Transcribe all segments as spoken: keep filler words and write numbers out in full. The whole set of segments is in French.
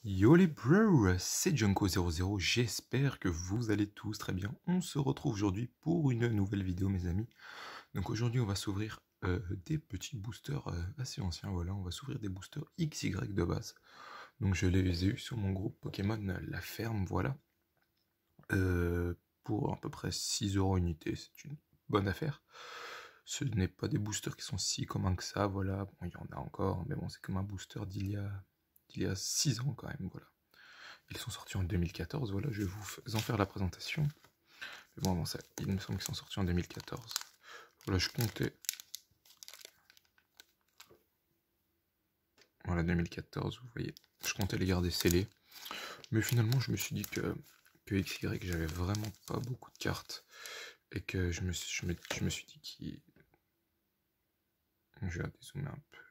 Yo les bros, c'est Junko zéro zéro, j'espère que vous allez tous très bien. On se retrouve aujourd'hui pour une nouvelle vidéo mes amis. Donc aujourd'hui on va s'ouvrir euh, des petits boosters euh, assez anciens, voilà, on va s'ouvrir des boosters X Y de base. Donc je les ai eus sur mon groupe Pokémon La Ferme, voilà. Euh, pour à peu près six euros unité, c'est une bonne affaire. Ce n'est pas des boosters qui sont si communs que ça, voilà, bon il y en a encore, mais bon c'est comme un booster d'il y a... d'il y a six ans quand même, voilà. Ils sont sortis en deux mille quatorze, voilà, je vais vous en faire la présentation. Mais bon, avant ça, il me semble qu'ils sont sortis en deux mille quatorze. Voilà, je comptais... Voilà, deux mille quatorze, vous voyez. Je comptais les garder scellés. Mais finalement, je me suis dit que, que X Y, j'avais vraiment pas beaucoup de cartes. Et que je me, je me, je me suis dit qu'il... Je vais dézoomer un peu.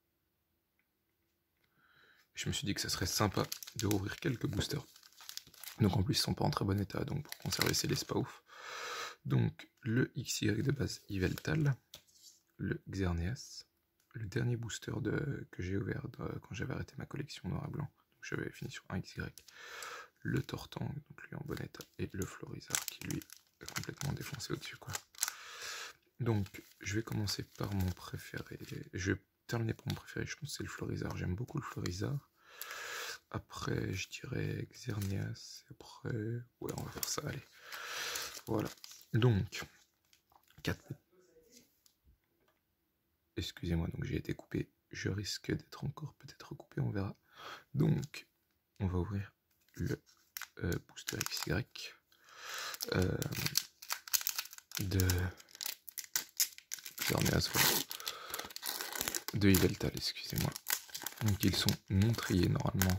Je me suis dit que ça serait sympa de rouvrir quelques boosters. Donc en plus, ils sont pas en très bon état, donc pour conserver ces c'est pas ouf. Donc le X Y de base Yveltal, le Xerneas, le dernier booster de, que j'ai ouvert de, quand j'avais arrêté ma collection noir et blanc, donc j'avais fini sur un X Y, le Tortang, donc lui en bon état, et le Florizard qui lui est complètement défoncé au-dessus quoi. Donc je vais commencer par mon préféré, je vais terminer par mon préféré, je pense que c'est le Florizard, j'aime beaucoup le Florizard. Après, je dirais Xerneas. Après, ouais, on va faire ça, allez. Voilà. Donc, quatre. Excusez-moi, donc j'ai été coupé. Je risque d'être encore peut-être coupé, on verra. Donc, on va ouvrir le euh, booster X Y euh, de Xerneas, voilà. De Yveltal, excusez-moi. Donc, ils sont non triés normalement.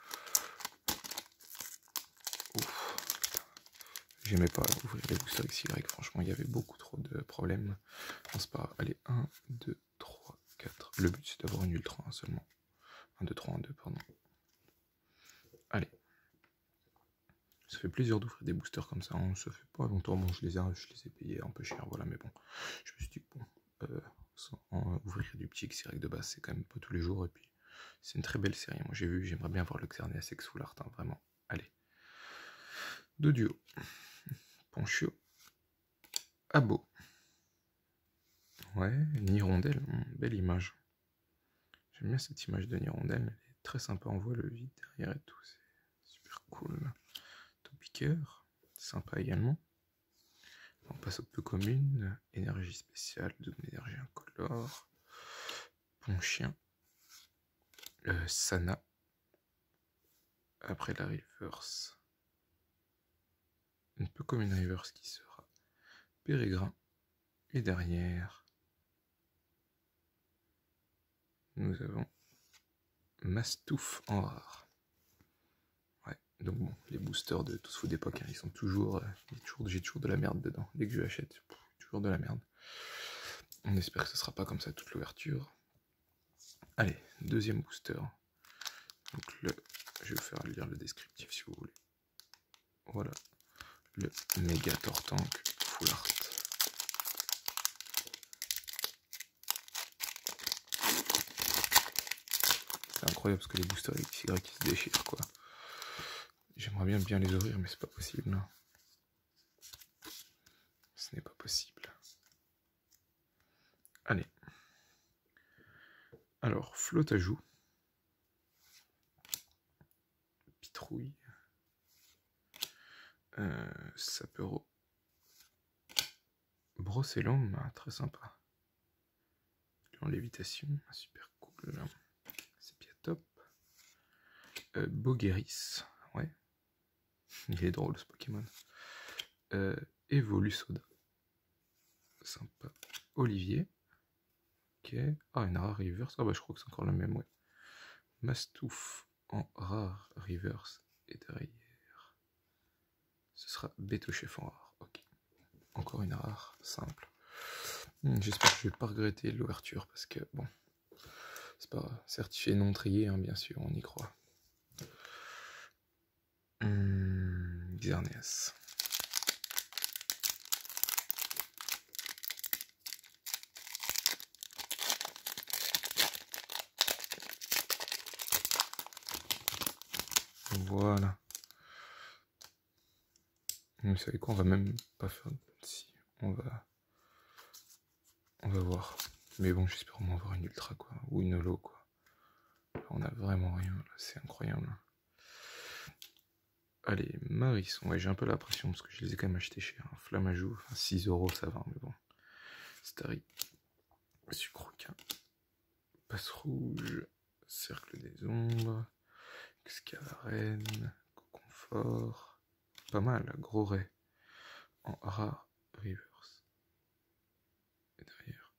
J'aimais pas ouvrir les boosters X Y, franchement il y avait beaucoup trop de problèmes. Non, c'est pas grave. Allez, un, deux, trois, quatre. Le but c'est d'avoir une ultra un seulement. un, deux, trois, un, deux, pardon. Allez. Ça fait plaisir d'ouvrir des boosters comme ça, hein. Ça fait pas longtemps, bon je les ai, je les ai payés un peu cher, voilà, mais bon. Je me suis dit que bon, euh, sans, en, ouvrir du petit X Y de base, c'est quand même pas tous les jours, et puis c'est une très belle série. Moi j'ai vu, j'aimerais bien voir le Xerneas X Full Art, hein, vraiment. Allez. De duo. Ponchio. Abo. Ouais, Nirondelle, belle image. J'aime bien cette image de Nirondelle, elle est très sympa, on voit le vide derrière et tout, c'est super cool. Topiqueur, sympa également. On passe aux peu communes, énergie spéciale, double énergie incolore, Ponchien, euh, Sana, après la reverse, une peu commune reverse qui sera Pérégrin, et derrière, nous avons Mastouf en rare. Ouais, donc bon, les boosters de Tous Fous d'époque, hein, ils sont toujours, euh, toujours j'ai toujours de la merde dedans. Dès que je l'achète, toujours de la merde. On espère que ce sera pas comme ça toute l'ouverture. Allez, deuxième booster. Donc le, je vais vous faire lire le descriptif si vous voulez. Voilà, le méga Tortank Full Art. C'est incroyable parce que les boosters X Y qui se déchirent quoi. J'aimerais bien bien les ouvrir mais c'est pas possible. Ce n'est pas possible. Allez. Alors, flotte à joue. Pitrouille. Euh, Sapero. Brocellum, ah, très sympa. En lévitation, super cool. C'est bien top. Euh, Bogueris, ouais. Il est drôle ce Pokémon. Euh, Evolusoda. Sympa. Olivier. Ok. Ah, une rare reverse. Ah bah je crois que c'est encore le même, ouais. Mastouf en rare reverse. Et derrière, ce sera Bétochef en rare. Ok. Encore une rare, simple. J'espère que je vais pas regretter l'ouverture parce que, bon, c'est pas certifié non trié, hein, bien sûr, on y croit. Hum, Xerneas. Voilà. Vous savez quoi, on va même pas faire... Si, on va... On va voir. Mais bon, j'espère au moins avoir une ultra, quoi. Ou une holo, quoi. Là, on a vraiment rien, là. C'est incroyable. Allez, Marisson. Ouais, j'ai un peu la pression, parce que je les ai quand même achetés cher. Hein. Flammajou, enfin, six euros, ça va, mais bon. Starry. Sucroquin. Passe rouge. Cercle des ombres. Scavarène. Confort. Pas mal, gros ray. En rare reverse. Et derrière.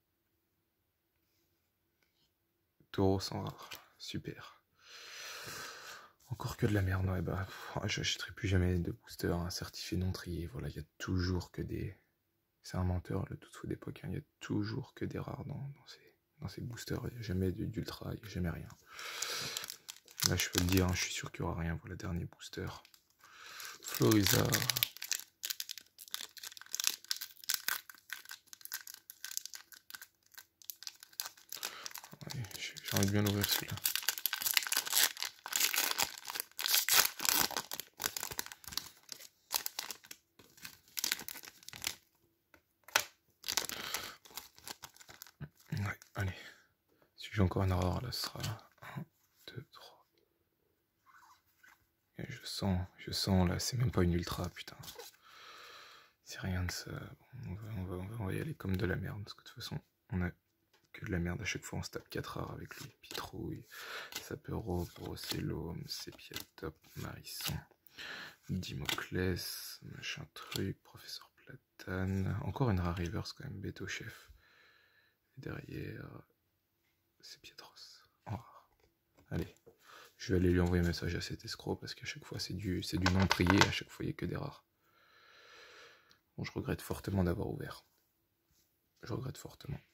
Taureau sans rare. Super. Encore que de la merde, ouais, bah, j'achèterai plus jamais de booster hein, certifié non trié. Voilà, il y a toujours que des. C'est un menteur, le tout d'époque. Il hein, y a toujours que des rares dans, dans, ces, dans ces boosters. Il n'y a jamais d'ultra, il n'y a jamais rien. Là, je peux le dire, hein, je suis sûr qu'il n'y aura rien. Voilà, dernier booster. Florizard. Ouais, j'ai envie de bien l'ouvrir celui-là. Ouais, allez. Si j'ai encore une erreur, là, ce sera un, deux, trois. Et je sens, je sens, là, c'est même pas une ultra, putain. C'est rien de ça. Bon, on, va, on, va, on va y aller comme de la merde, parce que de toute façon, on a que de la merde. À chaque fois, on se tape quatre rares avec lui. Pitrouille, Sapero, Brocellum, Sépia Top, Marisson, Dimoclès, machin truc, Professeur Platane. Encore une rare reverse quand même, Beto Chef. Et derrière, c'est Pietros. En rare. Allez, je vais aller lui envoyer un message à cet escroc parce qu'à chaque fois, c'est du, c'est du non prié. À chaque fois, il n'y a que des rares. Bon, je regrette fortement d'avoir ouvert. Je regrette fortement.